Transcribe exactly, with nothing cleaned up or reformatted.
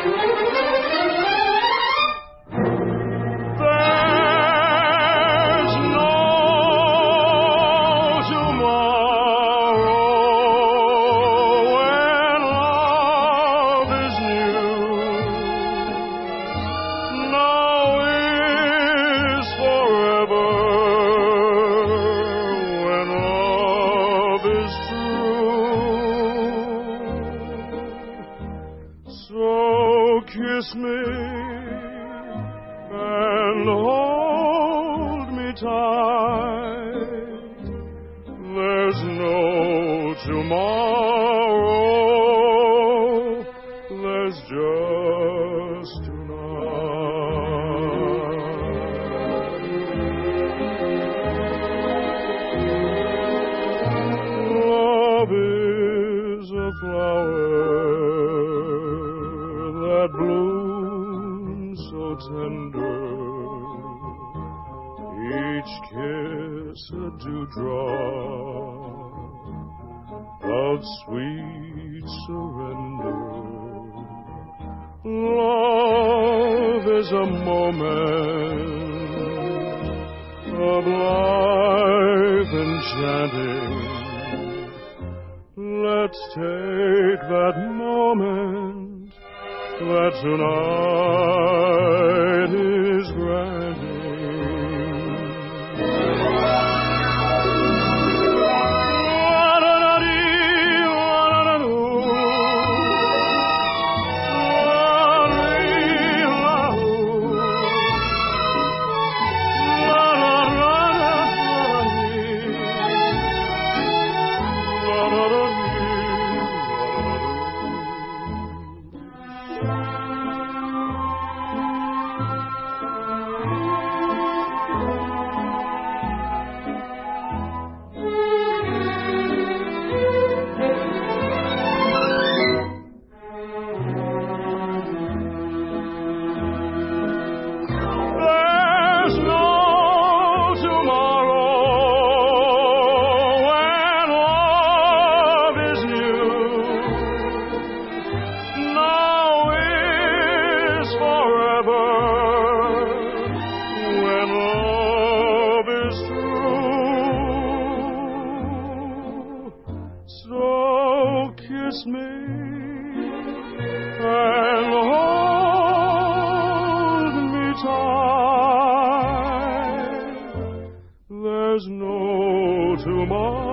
Kiss me and hold me tight. There's no tomorrow, there's just tonight. Love is a flower that blooms so tender, each kiss a dewdrop of sweet surrender. Love is a moment of life enchanting. Let's take that moment that tonight is granting. So kiss me and hold me tight. There's no tomorrow.